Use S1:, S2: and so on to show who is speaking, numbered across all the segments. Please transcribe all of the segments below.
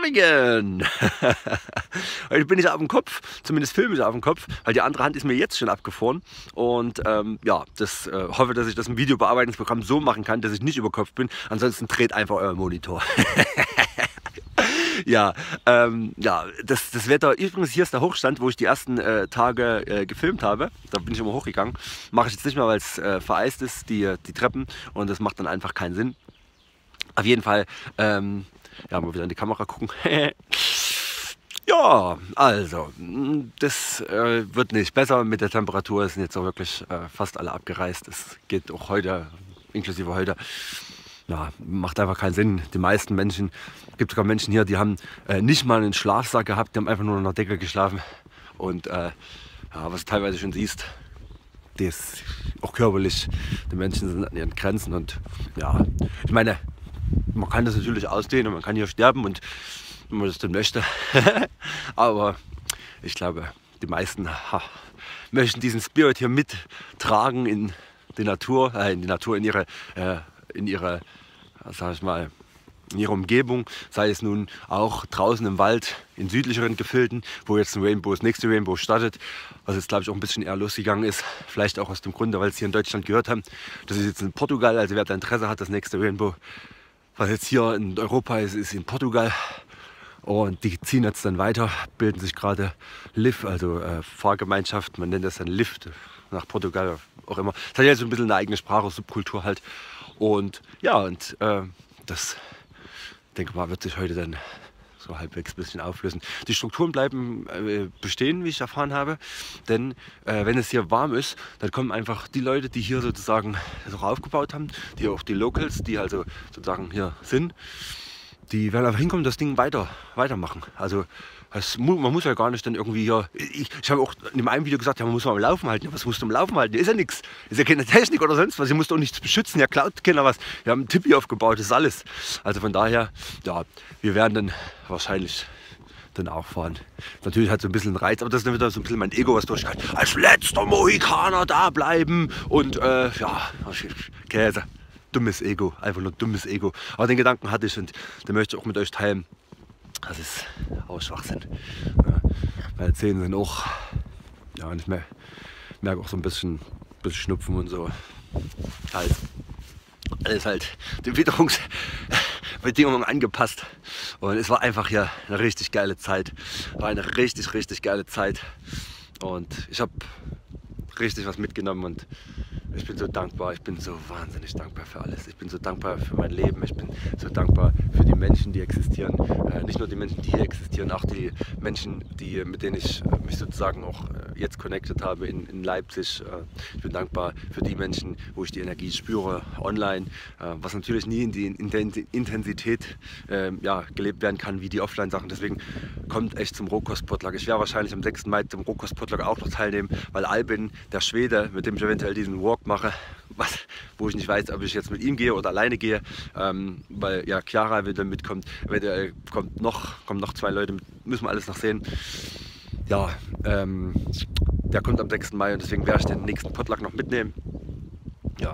S1: Morgen! Heute bin ich auf dem Kopf, zumindest filmisch auf dem Kopf, weil die andere Hand ist mir jetzt schon abgefroren. Und ja, hoffe, dass ich das im Videobearbeitungsprogramm so machen kann, dass ich nicht über Kopf bin. Ansonsten dreht einfach euer Monitor. Ja, ja, das Wetter, übrigens hier ist der Hochstand, wo ich die ersten Tage gefilmt habe. Da bin ich immer hochgegangen. Mache ich jetzt nicht mehr, weil es vereist ist, die Treppen. Und das macht dann einfach keinen Sinn. Auf jeden Fall, ja, mal wieder in die Kamera gucken. Ja, also, das wird nicht besser mit der Temperatur. Es sind jetzt auch wirklich fast alle abgereist. Es geht auch heute, inklusive heute. Ja, macht einfach keinen Sinn. Die meisten Menschen, es gibt sogar Menschen hier, die haben nicht mal einen Schlafsack gehabt, die haben einfach nur in der Decke geschlafen. Und ja, was du teilweise schon siehst, das ist auch körperlich, die Menschen sind an ihren Grenzen. Und ja, ich meine, man kann das natürlich ausdehnen und man kann hier sterben, und wenn man das dann möchte. Aber ich glaube, die meisten möchten diesen Spirit hier mittragen in die Natur, in ihre, sag ich mal, in ihrer Umgebung, sei es nun auch draußen im Wald, in südlicheren Gefilden, wo jetzt das nächste Rainbow startet, was jetzt glaube ich auch ein bisschen eher losgegangen ist, vielleicht auch aus dem Grunde, weil es hier in Deutschland gehört haben. Das ist jetzt in Portugal, also wer da Interesse hat, das nächste Rainbow, was jetzt hier in Europa ist, ist in Portugal. Und die ziehen jetzt dann weiter, bilden sich gerade LIF, also Fahrgemeinschaft, man nennt das dann Lift nach Portugal, auch immer. Das hat ja so ein bisschen eine eigene Sprache, Subkultur halt. Und ja, und das, denke mal, wird sich heute dann so halbwegs ein bisschen auflösen. Die Strukturen bleiben bestehen, wie ich erfahren habe, denn wenn es hier warm ist, dann kommen einfach die Leute, die hier sozusagen das auch aufgebaut haben, auch die Locals, die also sozusagen hier sind, die werden einfach hinkommen und das Ding weitermachen. Also man muss ja gar nicht dann irgendwie hier, ich habe auch in einem Video gesagt, ja, man muss mal am Laufen halten. Ja, was musst du am Laufen halten? Ist ja nichts. Ist ja keine Technik oder sonst was. Ihr müsst auch nichts beschützen. Ja, klaut keiner was. Wir haben einen Tipi aufgebaut, das ist alles. Also von daher, ja, wir werden dann wahrscheinlich dann auch fahren. Natürlich hat so ein bisschen Reiz, aber das ist dann wieder so ein bisschen mein Ego, was durchgeht. Als letzter Mohikaner da bleiben und ja, Käse. Dummes Ego, einfach nur dummes Ego. Aber den Gedanken hatte ich und den möchte ich auch mit euch teilen. Das ist auch Schwachsinn. Ja, meine Zähne sind auch, ja, und ich merke auch so ein bisschen Schnupfen und so. Halt, alles halt den Witterungsbedingungen angepasst. Und es war einfach hier eine richtig geile Zeit. War eine richtig, richtig geile Zeit. Und ich habe richtig was mitgenommen und ich bin so dankbar, ich bin so wahnsinnig dankbar für alles. Ich bin so dankbar für mein Leben, ich bin so dankbar für die Menschen, die existieren. Nicht nur die Menschen, die hier existieren, auch die Menschen, mit denen ich mich sozusagen auch jetzt connected habe in Leipzig. Ich bin dankbar für die Menschen, wo ich die Energie spüre, online, was natürlich nie in der Intensität ja, gelebt werden kann wie die Offline-Sachen. Deswegen kommt echt zum Rohkost-Potluck. Ich werde wahrscheinlich am 6. Mai zum Rohkost-Potluck auch noch teilnehmen, weil Albin, der Schwede, mit dem ich eventuell diesen Walk mache, wo ich nicht weiß, ob ich jetzt mit ihm gehe oder alleine gehe, weil ja Chiara wieder mitkommt, kommen noch 2 Leute mit, müssen wir alles noch sehen. Ja, der kommt am 6. Mai und deswegen werde ich den nächsten Potluck noch mitnehmen. Ja,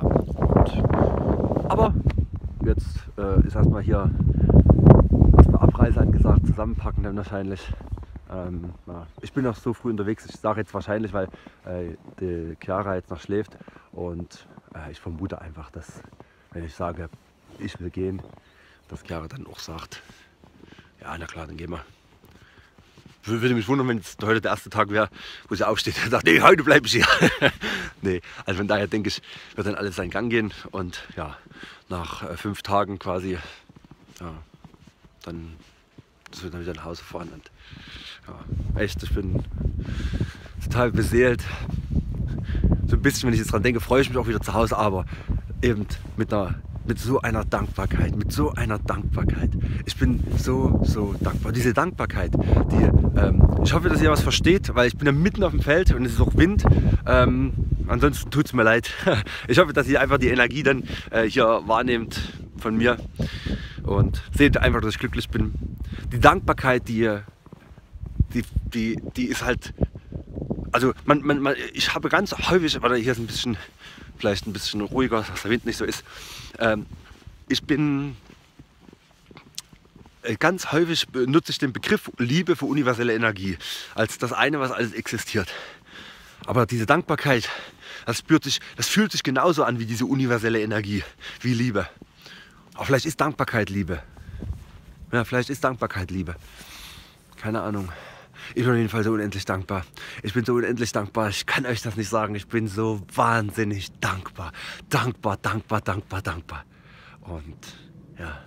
S1: aber jetzt ist erstmal hier was für Abreise angesagt, zusammenpacken dann wahrscheinlich. Ja, ich bin noch so früh unterwegs, ich sage jetzt wahrscheinlich, weil die Chiara jetzt noch schläft, und ich vermute einfach, dass, wenn ich sage, ich will gehen, dass Chiara dann auch sagt, ja, na klar, dann gehen wir. Würde mich wundern, wenn es heute der erste Tag wäre, wo sie aufsteht und sagt, nee, heute bleibe ich hier. Nee, also von daher denke ich, wird dann alles seinen Gang gehen, und ja, nach 5 Tagen quasi, ja, dann, dass wir dann wieder nach Hause fahren. Und ja, echt, ich bin total beseelt. So ein bisschen, wenn ich jetzt dran denke, freue ich mich auch wieder zu Hause, aber eben mit so einer Dankbarkeit, Ich bin so dankbar. Diese Dankbarkeit, ich hoffe, dass ihr was versteht, weil ich bin ja mitten auf dem Feld und es ist auch Wind. Ansonsten tut es mir leid. Ich hoffe, dass ihr einfach die Energie dann hier wahrnehmt von mir und seht einfach, dass ich glücklich bin. Die Dankbarkeit, die ist halt, also ich habe ganz häufig, weil hier ist ein bisschen, vielleicht ein bisschen ruhiger, dass der Wind nicht so ist. Ich bin ganz häufig nutze ich den Begriff Liebe für universelle Energie als das eine, was alles existiert. Aber diese Dankbarkeit, das fühlt sich genauso an wie diese universelle Energie, wie Liebe. Aber vielleicht ist Dankbarkeit Liebe. Ja, vielleicht ist Dankbarkeit Liebe. Keine Ahnung. Ich bin auf jeden Fall so unendlich dankbar. Ich bin so unendlich dankbar. Ich kann euch das nicht sagen. Ich bin so wahnsinnig dankbar. Dankbar, dankbar, dankbar, dankbar. Und ja.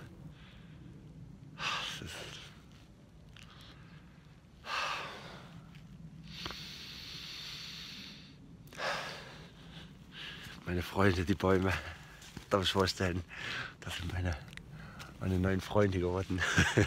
S1: Meine Freunde, die Bäume, darf ich vorstellen, das sind meine neuen Freunde geworden.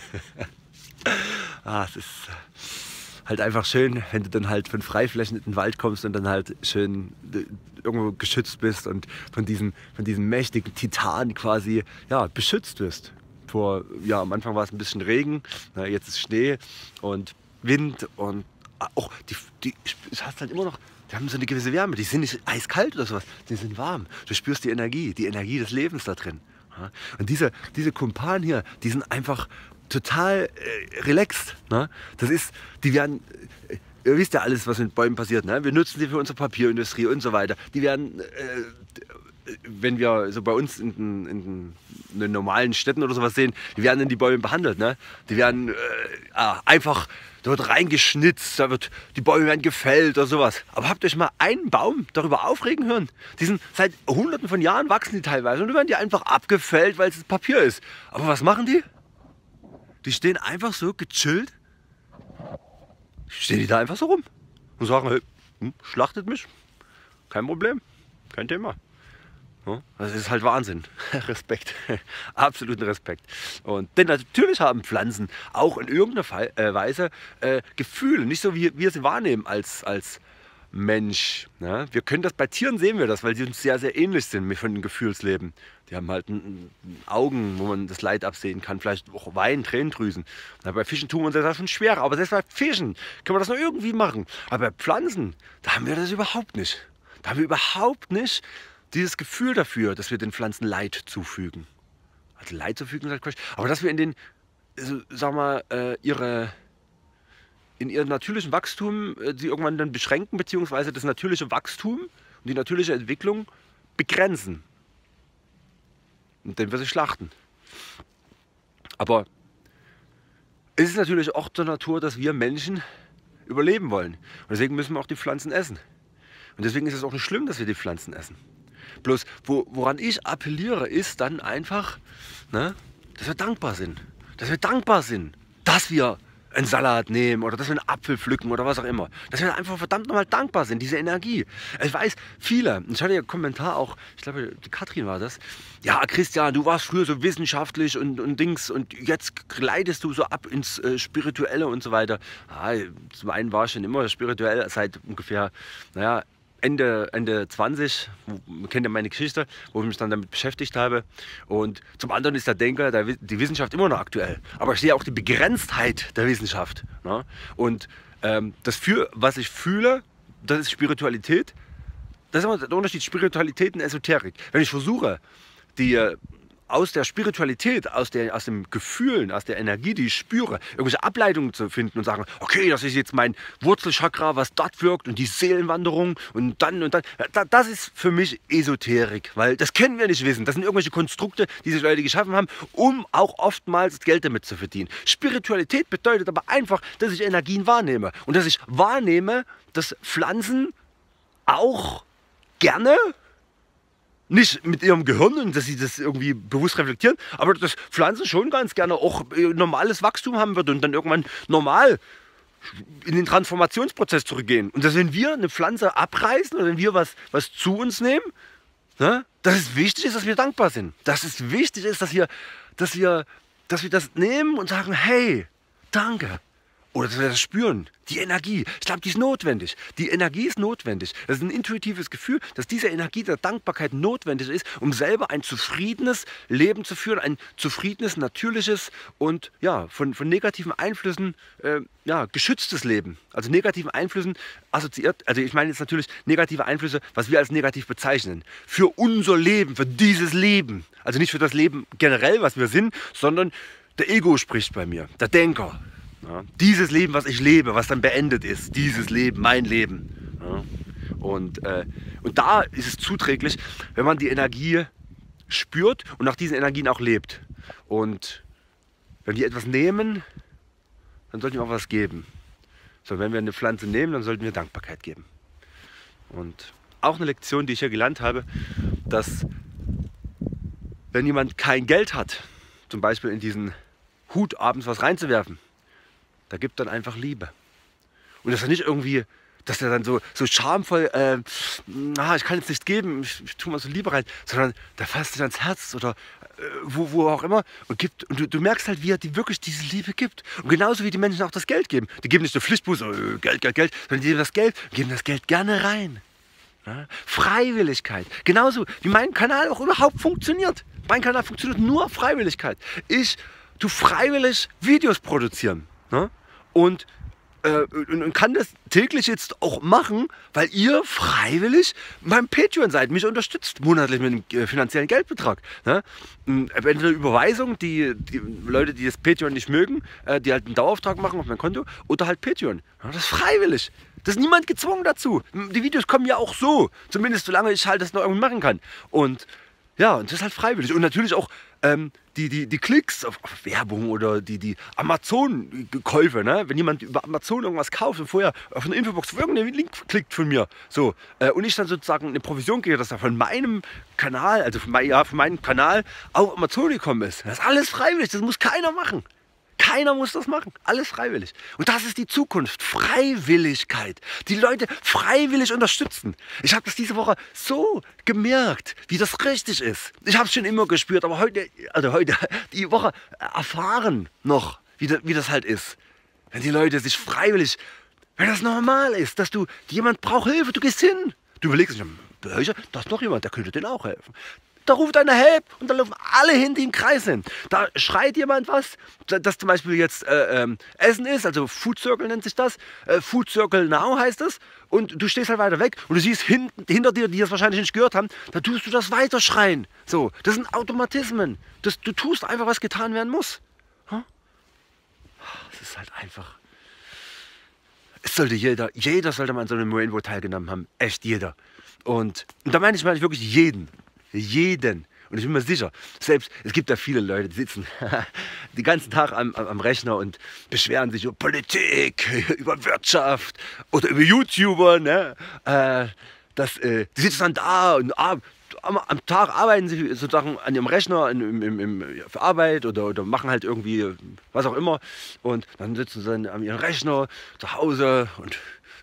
S1: Es ist halt einfach schön, wenn du dann halt von Freiflächen in den Wald kommst und dann halt schön irgendwo geschützt bist und von diesem mächtigen Titan quasi ja, beschützt wirst. Am Anfang war es ein bisschen Regen, jetzt ist Schnee und Wind und auch die hast halt immer noch. Die haben so eine gewisse Wärme, die sind nicht eiskalt oder sowas, die sind warm. Du spürst die Energie des Lebens da drin. Ja? Und diese Kumpanen hier, die sind einfach total relaxed. Ne? Die werden, ihr wisst ja alles, was mit Bäumen passiert. Ne? Wir nutzen sie für unsere Papierindustrie und so weiter. Die werden, wenn wir so bei uns in den normalen Städten oder sowas sehen, die werden in die Bäume behandelt. Ne? Die werden einfach dort reingeschnitzt, die Bäume werden gefällt oder sowas. Aber habt ihr euch mal einen Baum darüber aufregen hören? Die sind seit Hunderten von Jahren wachsen die teilweise und dann werden die einfach abgefällt, weil es Papier ist. Aber was machen die? Die stehen einfach so gechillt. Stehen die da einfach so rum und sagen, hey, schlachtet mich, kein Problem, kein Thema. Das ist halt Wahnsinn. Respekt, absoluten Respekt. Denn natürlich haben Pflanzen auch in irgendeiner Weise Gefühle, nicht so wie wir sie wahrnehmen als Mensch. Ne? Wir können das bei Tieren sehen wir das, weil sie uns sehr, sehr ähnlich sind von dem Gefühlsleben. Die haben halt Augen, wo man das Leid absehen kann, vielleicht auch Weinen, Tränendrüsen. Bei Fischen tun wir uns das schon schwerer, aber selbst bei Fischen können wir das noch irgendwie machen. Aber bei Pflanzen, da haben wir das überhaupt nicht. Da haben wir überhaupt nicht dieses Gefühl dafür, dass wir den Pflanzen Leid zufügen. Also Leid zufügen ist halt Quatsch. Aber dass wir in ihrem natürlichen Wachstum sie irgendwann dann beschränken, beziehungsweise das natürliche Wachstum und die natürliche Entwicklung begrenzen. Und dann wir sie schlachten. Aber es ist natürlich auch zur Natur, dass wir Menschen überleben wollen. Und deswegen müssen wir auch die Pflanzen essen. Und deswegen ist es auch nicht schlimm, dass wir die Pflanzen essen. Bloß, woran ich appelliere, ist dann einfach, ne, dass wir dankbar sind. Dass wir dankbar sind, dass wir einen Salat nehmen oder dass wir einen Apfel pflücken oder was auch immer. Dass wir einfach verdammt nochmal dankbar sind, diese Energie. Ich weiß, viele, ich hatte ja einen Kommentar auch, ich glaube, die Katrin war das. Ja, Christian, du warst früher so wissenschaftlich und Dings und jetzt gleitest du so ab ins Spirituelle und so weiter. Zum einen war ich schon immer spirituell, seit ungefähr, Ende 20, kennt ihr meine Geschichte, wo ich mich dann damit beschäftigt habe. Und zum anderen ist der Denker, die Wissenschaft immer noch aktuell. Aber ich sehe auch die Begrenztheit der Wissenschaft. Ne? Und was ich fühle, das ist Spiritualität. Das ist immer der Unterschied Spiritualität und Esoterik. Wenn ich versuche, aus der Spiritualität, aus dem Gefühlen, aus der Energie, die ich spüre, irgendwelche Ableitungen zu finden und sagen, okay, das ist jetzt mein Wurzelchakra, was dort wirkt und die Seelenwanderung und dann. Das ist für mich Esoterik, weil das können wir nicht wissen. Das sind irgendwelche Konstrukte, die sich Leute geschaffen haben, um auch oftmals Geld damit zu verdienen. Spiritualität bedeutet aber einfach, dass ich Energien wahrnehme und dass ich wahrnehme, dass Pflanzen auch gerne, nicht mit ihrem Gehirn und dass sie das irgendwie bewusst reflektieren, aber dass Pflanzen schon ganz gerne auch normales Wachstum haben wird und dann irgendwann normal in den Transformationsprozess zurückgehen. Und dass wenn wir eine Pflanze abreißen oder wenn wir was zu uns nehmen, ne, dass es wichtig ist, dass wir dankbar sind. Dass es wichtig ist, dass wir das nehmen und sagen, hey, danke. Oder dass wir das spüren, die Energie. Ich glaube, die ist notwendig. Die Energie ist notwendig. Das ist ein intuitives Gefühl, dass diese Energie der Dankbarkeit notwendig ist, um selber ein zufriedenes Leben zu führen, ein zufriedenes, natürliches und ja, von negativen Einflüssen geschütztes Leben. Also negativen Einflüssen assoziiert, also ich meine jetzt natürlich negative Einflüsse, was wir als negativ bezeichnen. Für unser Leben, für dieses Leben. Also nicht für das Leben generell, was wir sind, sondern der Ego spricht bei mir, der Denker. Ja, dieses Leben, was ich lebe, was dann beendet ist, dieses Leben, mein Leben. Ja, und da ist es zuträglich, wenn man die Energie spürt und nach diesen Energien auch lebt. Und wenn wir etwas nehmen, dann sollten wir auch was geben. So, wenn wir eine Pflanze nehmen, dann sollten wir Dankbarkeit geben. Und auch eine Lektion, die ich hier gelernt habe, dass wenn jemand kein Geld hat, zum Beispiel in diesen Hut abends was reinzuwerfen, da gibt dann einfach Liebe. Und das ist nicht irgendwie, dass er dann so schamvoll, ich kann jetzt nichts geben, ich tue mal so Liebe rein, sondern der fasst sich ans Herz oder wo auch immer und gibt, und du merkst halt, wie er dir wirklich diese Liebe gibt. Und genauso wie die Menschen auch das Geld geben. Die geben nicht so Pflichtbuße, Geld, sondern die geben das Geld und geben das Geld gerne rein. Ja? Freiwilligkeit. Genauso wie mein Kanal auch überhaupt funktioniert. Mein Kanal funktioniert nur auf Freiwilligkeit. Ich tue freiwillig Videos produzieren. Ne? Und kann das täglich jetzt auch machen, weil ihr freiwillig beim Patreon seid, mich unterstützt monatlich mit einem finanziellen Geldbetrag. Ne? Entweder Überweisung, die Leute, die das Patreon nicht mögen, die halt einen Dauerauftrag machen auf mein Konto, oder halt Patreon. Ja, das ist freiwillig. Das ist niemand gezwungen dazu. Die Videos kommen ja auch so, zumindest solange ich halt das noch irgendwie machen kann. Und ja, und das ist halt freiwillig. Und natürlich auch die Klicks auf Werbung oder die Amazon-Käufe, ne? Wenn jemand über Amazon irgendwas kauft und vorher auf eine Infobox auf irgendeinen Link klickt von mir, so, und ich dann sozusagen eine Provision kriege, dass er von meinem Kanal, also von meinem Kanal auf Amazon gekommen ist. Das ist alles freiwillig, das muss keiner machen. Keiner muss das machen, alles freiwillig. Und das ist die Zukunft, Freiwilligkeit. Die Leute freiwillig unterstützen. Ich habe das diese Woche so gemerkt, wie das richtig ist. Ich habe es schon immer gespürt, aber heute, die Woche erfahren noch, wie das halt ist. Wenn die Leute sich freiwillig, wenn das normal ist, dass jemand braucht Hilfe, du gehst hin. Du überlegst dich, da ist noch jemand, der könnte denen auch helfen. Da ruft einer Help und dann laufen alle hin, die im Kreis sind. Da schreit jemand was, dass zum Beispiel jetzt Essen ist, also Food Circle nennt sich das. Food Circle Now heißt es. Und du stehst halt weiter weg und du siehst hinter dir, die das wahrscheinlich nicht gehört haben, da tust du das weiter schreien. So, das sind Automatismen. Du tust einfach, was getan werden muss. Es ist halt einfach... Es sollte jeder sollte mal an so einem Rainbow teilgenommen haben. Echt jeder. Und da meine ich wirklich jeden. Jeden. Und ich bin mir sicher, selbst, es gibt da viele Leute, die sitzen den ganzen Tag am Rechner und beschweren sich über Politik, über Wirtschaft oder über YouTuber. Ne? Die sitzen dann da und am Tag arbeiten sie sozusagen an ihrem Rechner für Arbeit oder machen halt irgendwie was auch immer. Und dann sitzen sie dann an ihrem Rechner zu Hause und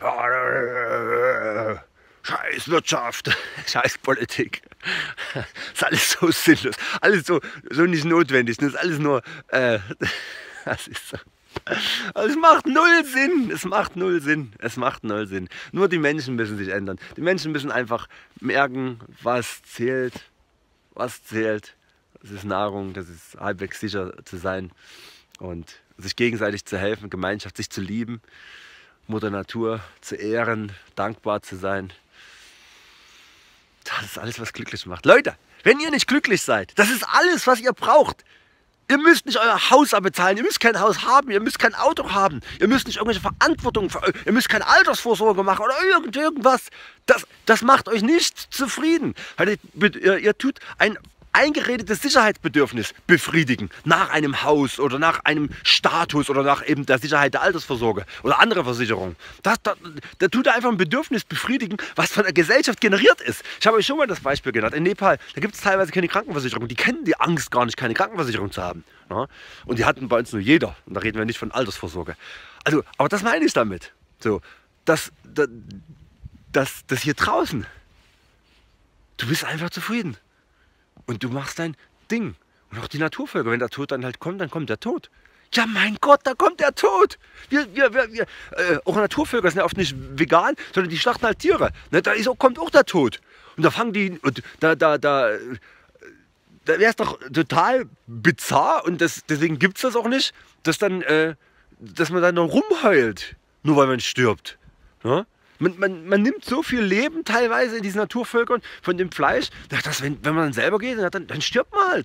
S1: scheiß Wirtschaft, scheiß Politik. Das ist alles so sinnlos, alles so nicht notwendig. Das ist alles nur, das ist so. Also es macht null Sinn, es macht null Sinn. Nur die Menschen müssen sich ändern. Die Menschen müssen einfach merken, was zählt. Das ist Nahrung, das ist halbwegs sicher zu sein und sich gegenseitig zu helfen, Gemeinschaft, sich zu lieben, Mutter Natur zu ehren, dankbar zu sein. Das ist alles, was glücklich macht. Leute, wenn ihr nicht glücklich seid, das ist alles, was ihr braucht. Ihr müsst nicht euer Haus abbezahlen, ihr müsst kein Haus haben, ihr müsst kein Auto haben, ihr müsst nicht irgendwelche Verantwortung, ihr müsst keine Altersvorsorge machen oder irgendwas. Das macht euch nicht zufrieden. Weil ihr tut ein eingeredetes Sicherheitsbedürfnis befriedigen nach einem Haus oder nach einem Status oder nach eben der Sicherheit der Altersvorsorge oder andere Versicherungen. Da tut er einfach ein Bedürfnis befriedigen, was von der Gesellschaft generiert ist. Ich habe euch schon mal das Beispiel genannt. In Nepal, da gibt es teilweise keine Krankenversicherung. Die kennen die Angst gar nicht, keine Krankenversicherung zu haben. Ja? Und die hatten bei uns nur jeder. Und da reden wir nicht von Altersvorsorge. Also, aber das meine ich damit. So, das hier draußen, du bist einfach zufrieden. Und du machst dein Ding. Und auch die Naturvölker, wenn der Tod dann halt kommt, dann kommt der Tod. Ja, mein Gott, da kommt der Tod. Auch Naturvölker sind ja oft nicht vegan, sondern die schlachten halt Tiere. Ne, kommt auch der Tod. Und da fangen die, und da wäre es doch total bizarr und deswegen gibt es das auch nicht, dass man dann noch rumheult, nur weil man stirbt. Ne? Man nimmt so viel Leben teilweise in diesen Naturvölkern von dem Fleisch, dass wenn man dann selber geht, dann stirbt man halt.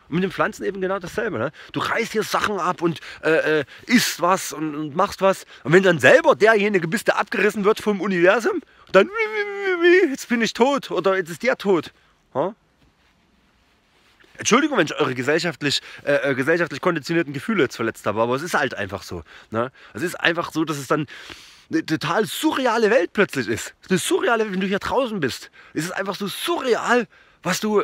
S1: Und mit den Pflanzen eben genau dasselbe. Ne? Du reißt hier Sachen ab und isst was und machst was. Und wenn dann selber derjenige bist, der abgerissen wird vom Universum, dann jetzt bin ich tot oder jetzt ist der tot. Ha? Entschuldigung, wenn ich eure gesellschaftlich konditionierten Gefühle jetzt verletzt habe, aber es ist halt einfach so. Ne? Es ist einfach so, dass es dann eine total surreale Welt plötzlich ist. Eine surreale Welt, wenn du hier draußen bist. Es ist einfach so surreal, was du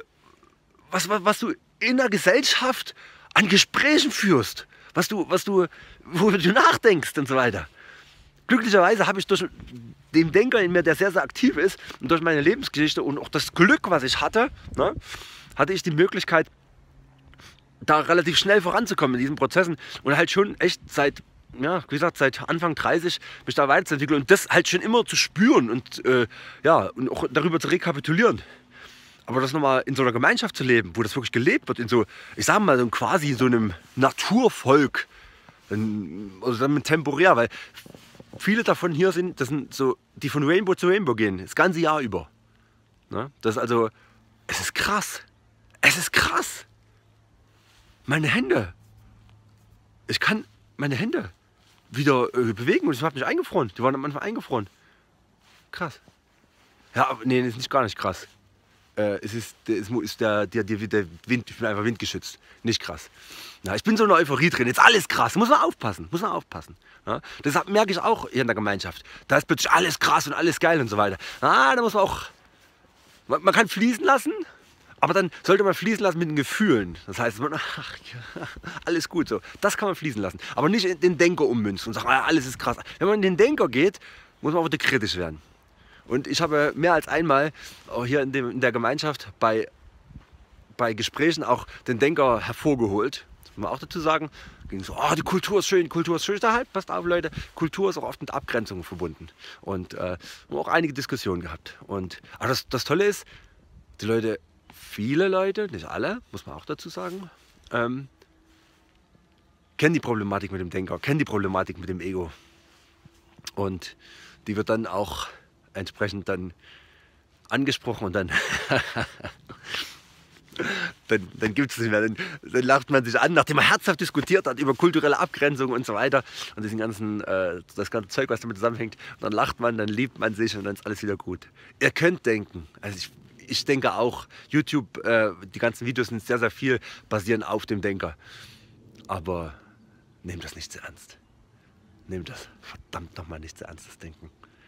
S1: in der Gesellschaft an Gesprächen führst, worüber du nachdenkst und so weiter. Glücklicherweise habe ich durch den Denker in mir, der sehr, sehr aktiv ist, und durch meine Lebensgeschichte und auch das Glück, was ich hatte, ne, hatte ich die Möglichkeit, da relativ schnell voranzukommen in diesen Prozessen und halt schon echt seit, ja, wie gesagt, seit Anfang 30 mich da weiterzuentwickeln und das halt schon immer zu spüren und, und auch darüber zu rekapitulieren. Aber das nochmal in so einer Gemeinschaft zu leben, wo das wirklich gelebt wird, in so, ich sag mal, so quasi so einem Naturvolk, also dann temporär, weil viele davon hier sind, das sind so, die von Rainbow zu Rainbow gehen, das ganze Jahr über. Ne? Das ist also, es ist krass. Es ist krass. Meine Hände. Ich kann meine Hände wieder bewegen und ich habe nicht eingefroren. Die waren am Anfang eingefroren. Krass. Ja, aber nee, das ist nicht gar nicht krass. Es ist der Wind, ich bin einfach windgeschützt. Nicht krass. Ja, ich bin so in einer Euphorie drin. Jetzt alles krass. Muss man aufpassen. Muss man aufpassen. Ja, das merke ich auch hier in der Gemeinschaft. Da ist plötzlich alles krass und alles geil und so weiter. Da muss man auch. Man kann fließen lassen, aber dann sollte man fließen lassen mit den Gefühlen. Das heißt, ach, ja, alles gut so. Das kann man fließen lassen. Aber nicht in den Denker ummünzen und sagen, alles ist krass. Wenn man in den Denker geht, muss man auch wieder kritisch werden. Und ich habe mehr als einmal auch hier in der Gemeinschaft bei Gesprächen auch den Denker hervorgeholt. Das muss man auch dazu sagen. Ging so, oh, die Kultur ist schön, Kultur ist schön. Da halt, passt auf Leute, Kultur ist auch oft mit Abgrenzungen verbunden. Und haben auch einige Diskussionen gehabt. Aber das Tolle ist, die Leute, viele Leute, nicht alle, muss man auch dazu sagen, kennen die Problematik mit dem Denker, kennen die Problematik mit dem Ego. Und die wird dann auch entsprechend dann angesprochen und dann dann gibt es nicht mehr, dann lacht man sich an, nachdem man herzhaft diskutiert hat über kulturelle Abgrenzung und so weiter und das ganze Zeug, was damit zusammenhängt, und dann lacht man, dann liebt man sich und dann ist alles wieder gut. Ihr könnt denken, also ich denke auch, YouTube, die ganzen Videos sind sehr, sehr viel basieren auf dem Denker, aber nehmt das nicht zu ernst. Nehmt das verdammt nochmal nicht zu ernst, das Denken.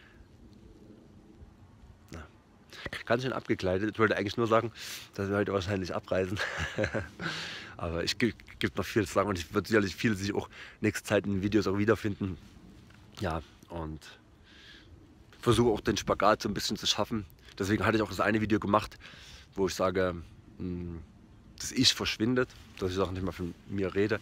S1: Ganz schön abgekleidet. Ich wollte eigentlich nur sagen, dass wir heute wahrscheinlich abreisen. Aber es gibt noch viel zu sagen und ich würde sicherlich viele sich auch nächste Zeit in den Videos auch wiederfinden. Ja, und versuche auch den Spagat so ein bisschen zu schaffen. Deswegen hatte ich auch das eine Video gemacht, wo ich sage, dass Ich verschwindet, dass ich auch nicht mehr von mir rede.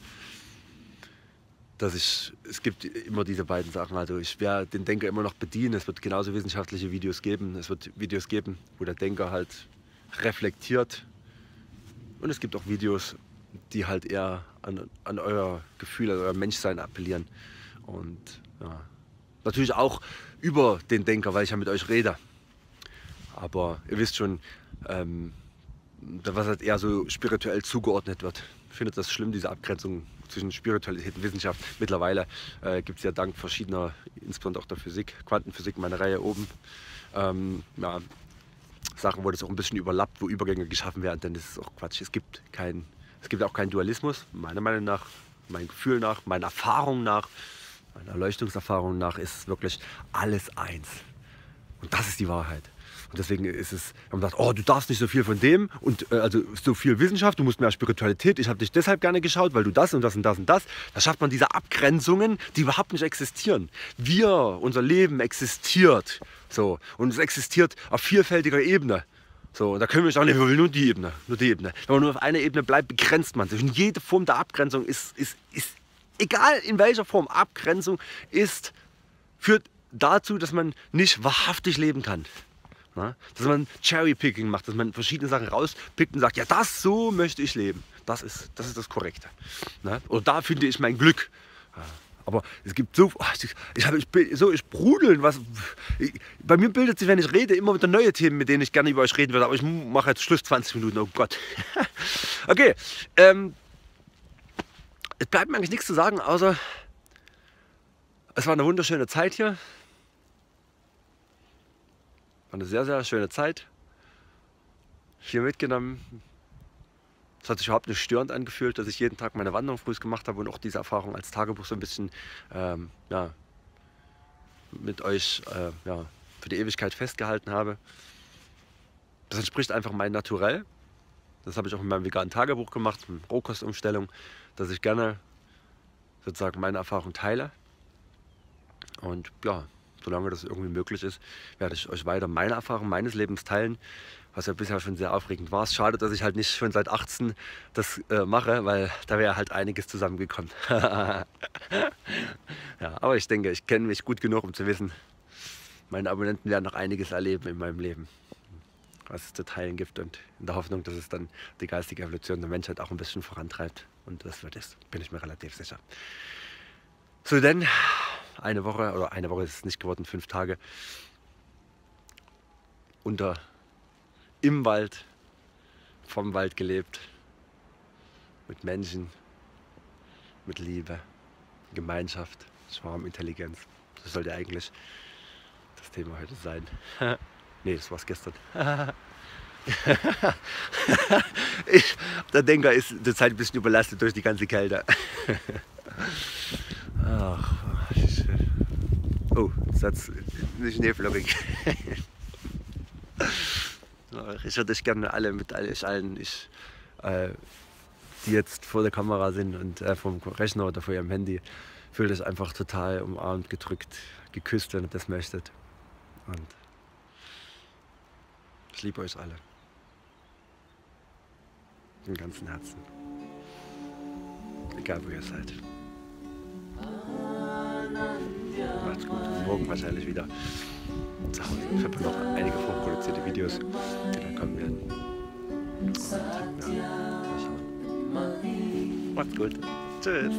S1: Es gibt immer diese beiden Sachen, also ich werde den Denker immer noch bedienen, es wird genauso wissenschaftliche Videos geben, es wird Videos geben, wo der Denker halt reflektiert und es gibt auch Videos, die halt eher an euer Gefühl, an euer Menschsein appellieren und ja, natürlich auch über den Denker, weil ich ja mit euch rede, aber ihr wisst schon, was halt eher so spirituell zugeordnet wird. Ich finde das schlimm, diese Abgrenzung zwischen Spiritualität und Wissenschaft. Mittlerweile gibt es ja dank verschiedener, insbesondere auch der Physik, Quantenphysik, meine Reihe oben, Sachen, wo das auch ein bisschen überlappt, wo Übergänge geschaffen werden, denn das ist auch Quatsch. Es gibt auch keinen Dualismus, meiner Meinung nach, meinem Gefühl nach, meiner Erfahrung nach, meiner Erleuchtungserfahrung nach ist wirklich alles eins. Und das ist die Wahrheit. Und deswegen ist es, wenn man sagt, oh, du darfst nicht so viel von dem und also so viel Wissenschaft, du musst mehr Spiritualität, ich habe dich deshalb gerne geschaut, weil du das und das und das und das. Da schafft man diese Abgrenzungen, die überhaupt nicht existieren. Unser Leben existiert. So, und es existiert auf vielfältiger Ebene. So, und da können wir sagen, wir will nur die Ebene. Wenn man nur auf einer Ebene bleibt, begrenzt man sich. Und jede Form der Abgrenzung ist egal in welcher Form, Abgrenzung führt dazu, dass man nicht wahrhaftig leben kann. Na? Dass man Cherry-Picking macht, dass man verschiedene Sachen rauspickt und sagt, ja, so möchte ich leben. Das ist das Korrekte. Na? Oder da finde ich mein Glück. Aber es gibt so, ich brudeln, bei mir bildet sich, wenn ich rede, immer wieder neue Themen, mit denen ich gerne über euch reden würde. Aber ich mache jetzt Schluss, 20 Minuten, oh Gott. Okay, es bleibt mir eigentlich nichts zu sagen, außer es war eine wunderschöne Zeit hier. War eine sehr, sehr schöne Zeit. Viel mitgenommen. Es hat sich überhaupt nicht störend angefühlt, dass ich jeden Tag meine Wanderung früh gemacht habe und auch diese Erfahrung als Tagebuch so ein bisschen ja, mit euch ja, für die Ewigkeit festgehalten habe. Das entspricht einfach meinem Naturell. Das habe ich auch in meinem veganen Tagebuch gemacht, mit Rohkostumstellung, dass ich gerne sozusagen meine Erfahrung teile. Und ja, solange das irgendwie möglich ist, werde ich euch weiter meine Erfahrung meines Lebens teilen, was ja bisher schon sehr aufregend war. Es ist schade, dass ich halt nicht schon seit 18 das mache, weil da wäre halt einiges zusammengekommen. Ja, aber ich denke, ich kenne mich gut genug, um zu wissen, meine Abonnenten werden noch einiges erleben in meinem Leben, was es zu teilen gibt, und in der Hoffnung, dass es dann die geistige Evolution der Menschheit auch ein bisschen vorantreibt. Und das wird es, bin ich mir relativ sicher. So, denn eine Woche ist es nicht geworden, 5 Tage im Wald, vom Wald gelebt, mit Menschen, mit Liebe, Gemeinschaft, Schwarmintelligenz. Das sollte eigentlich das Thema heute sein. Nee, das war's gestern. Der Denker ist zurzeit ein bisschen überlastet durch die ganze Kälte. Ach, oh, Satz nicht schneeflockig. Ich würde euch gerne alle mit allen, die jetzt vor der Kamera sind und vom Rechner oder vor ihrem Handy, fühlt euch einfach total umarmt, gedrückt, geküsst, wenn ihr das möchtet. Und ich liebe euch alle. Im ganzen Herzen. Egal wo ihr seid. Macht's gut. Morgen wahrscheinlich wieder zu Hause. Ich habe noch einige vorproduzierte Videos, die dann kommen werden. Und, ja, mal schauen. Macht's gut. Tschüss.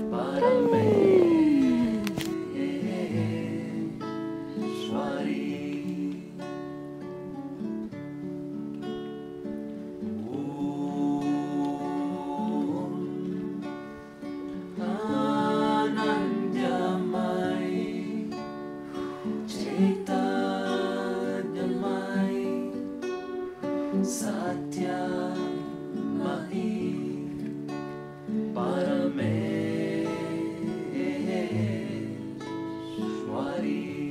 S2: Parameshwari.